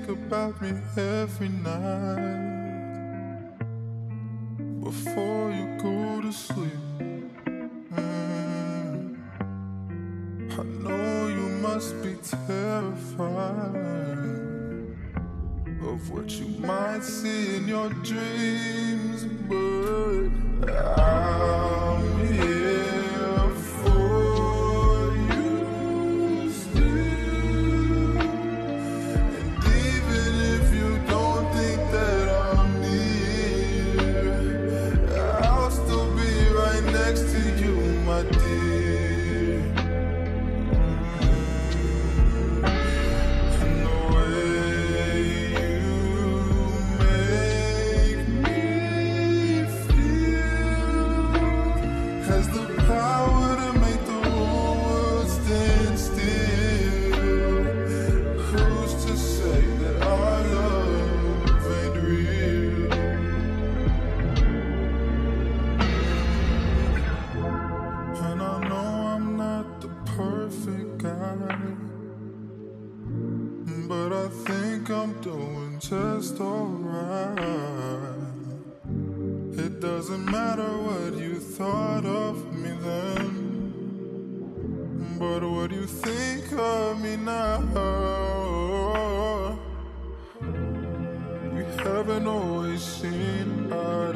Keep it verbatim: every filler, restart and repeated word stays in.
think about me every night before you go to sleep. mm. I know you must be terrified of what you might see in your dreams, but I'm here for you still. And even if you don't think that I'm near, I'll still be right next to you, my dear. And the way you make me feel has the power to make the whole world stand still. Who's to say that our love ain't real? And I know I'm not the perfect guy, but I think I'm doing just alright. It doesn't matter what you thought of me then, but what you think of me now. We haven't always seen eye